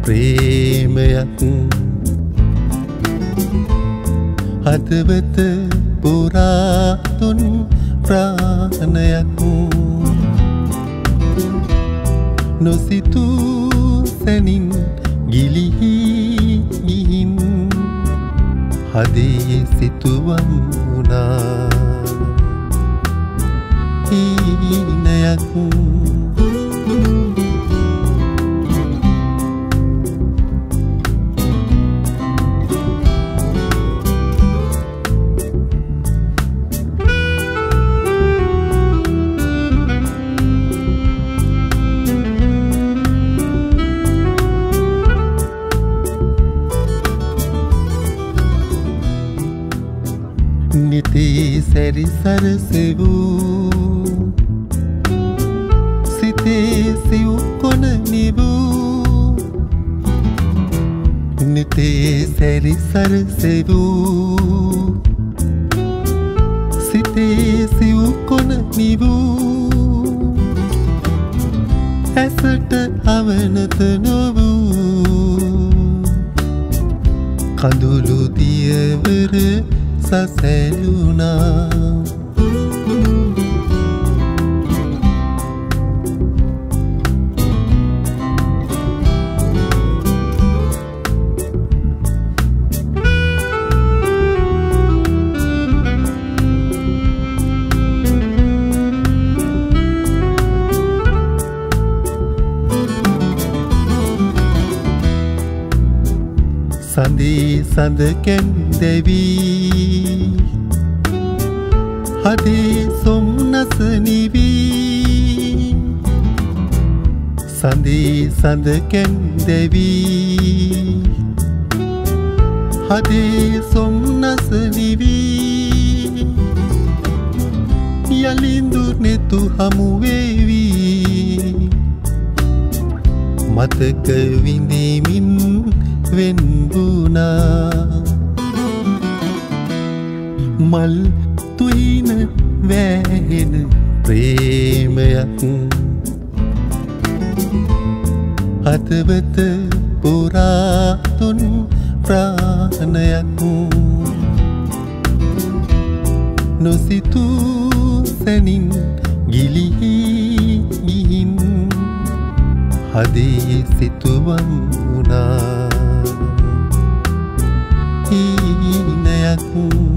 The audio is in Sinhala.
ප්‍රේමයක් හදවත පුරා තුන් ප්‍රාණයක් නොසිතූ සැනින් ගිලිහි ගිහින් හදේ සිතුවම් වුණා හීනයක් නිතී සැරි සරසවූ සිතේ සිව් කොන නිවූ නිතී සැරි සරසවූ සිතේ සිව් කොන නිවූ ඇසට අවනත නොවූ කඳුළු දියවර සසැලුණා සඳී සඳ කැන්දැවී හදේ සොම්නස නිවී සඳී සඳ කැන්දැවී හදේ සොම්නස නිවී යලින්දු නෙතු හමුවේවී මතක විඳීමින් වෙන්බුණා මල් තුයින වැහෙන ප්‍රේමයක් හදවත පුරා තුන් ප්‍රාණයක් නොසිතූ සැනින් ගිලිහි ගිහින් හදේ සිතුවම් වුණා හීනයක්